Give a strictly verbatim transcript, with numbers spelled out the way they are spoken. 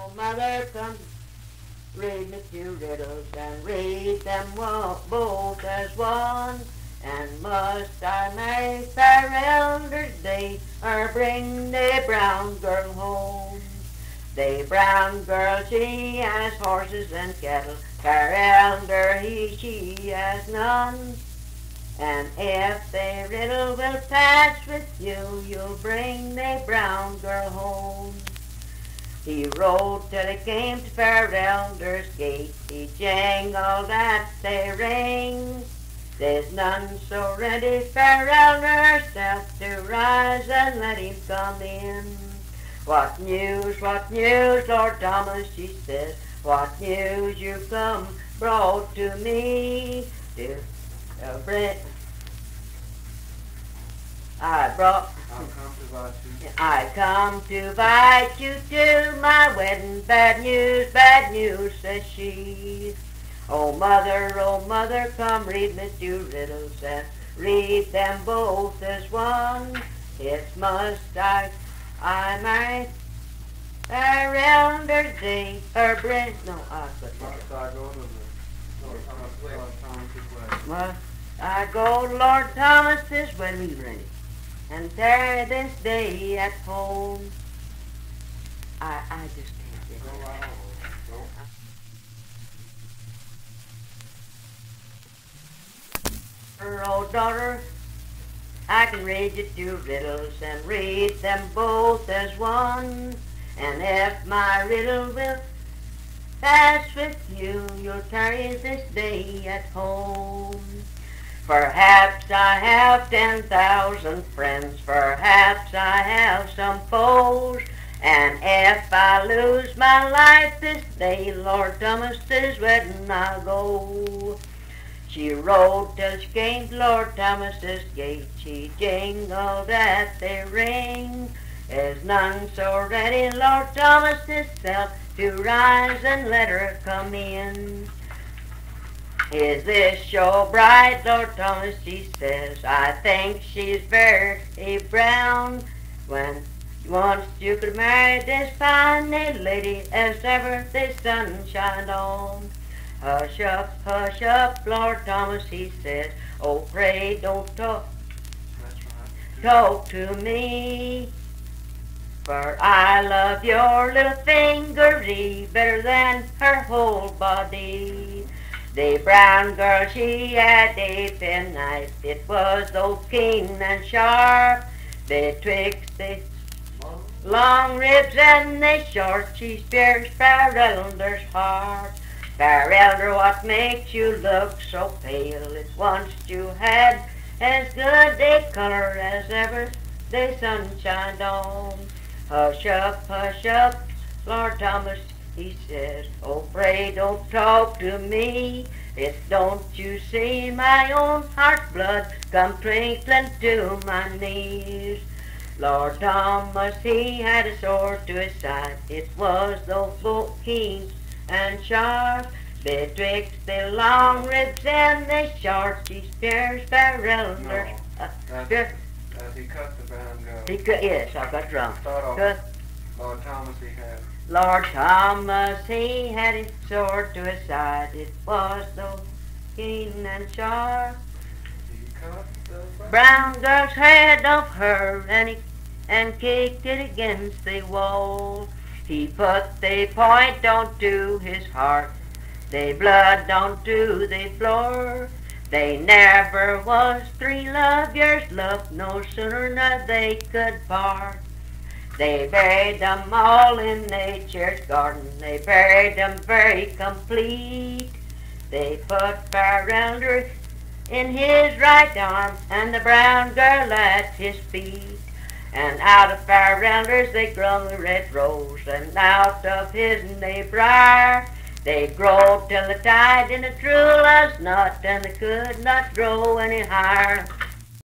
Oh, mother, come read me two riddles and read them both as one. And must I marry fair Elder's day, or bring the brown girl home? The brown girl, she has horses and cattle, fair Elder, he, she has none. And if the riddle will pass with you, you'll bring the brown girl home. He rode till he came to fair Elder's gate, he jangled at the ring. There's none so ready, fair Elder herself, to rise and let him come in. What news, what news, Lord Thomas, she says, what news you come brought to me? To uh, bring, I brought, I'll come to invite you. I come to invite you to my wedding. Bad news, bad news, says she. Oh mother, oh mother, come read me two riddles and read them both as one. It's must I, I marry fair Elder's day, her bring, no, I could not. Must I go to the Lord Thomas, Lord Thomas's wedding? Must I go to Lord Thomas's wedding ready, and tarry this day at home? I, I just can't get Go it. right on. Go. Oh daughter, I can read you two riddles and read them both as one. And if my riddle will pass with you, you'll tarry this day at home. Perhaps I have ten thousand friends, perhaps I have some foes, and if I lose my life this day, Lord Thomas's wedding I'll go. She rode till she came to Lord Thomas's gate, she jingled at the ring. There's none so ready, Lord Thomas himself, to rise and let her come in. Is this your bride, Lord Thomas, she says, I think she's very brown. When once you could marry this fine lady as ever the sun shined on. Hush up, hush up, Lord Thomas, he says, oh pray don't talk, That's right. talk to me. For I love your little fingery better than her whole body. The brown girl, she had a penknife, it was so keen and sharp. Betwixt the long ribs and the short, she pierced fair Ellender's heart. Fair Elder, what makes you look so pale? If once you had as good a color as ever the sun shined on. Hush up, hush up, Lord Thomas, he says, oh pray don't talk to me. If don't you see my own heart's blood come twinkling to my knees. Lord Thomas, he had a sword to his side, it was though both keen and sharp. Betwixt the long ribs and the short, she pierced fair Ellender's. No, Uh, that's- pierced- As he cut the brown girl. he could, yes, I got drunk. Start off. Good. Lord Thomas, he had. Lord Thomas, he had his sword to his side, it was so keen and sharp. He cut the Brown girl's head off her, and he and kicked it against the wall. He put the point onto his heart, the blood onto the floor. They never was three love years loved, no sooner than they could part. They buried them all in the church garden, they buried them very complete. They put fair Elder in his right arm, and the brown girl at his feet. And out of fair Elder's they grown the red rose, and out of his the briar. They growed till they died in a true love's nut, and they could not grow any higher.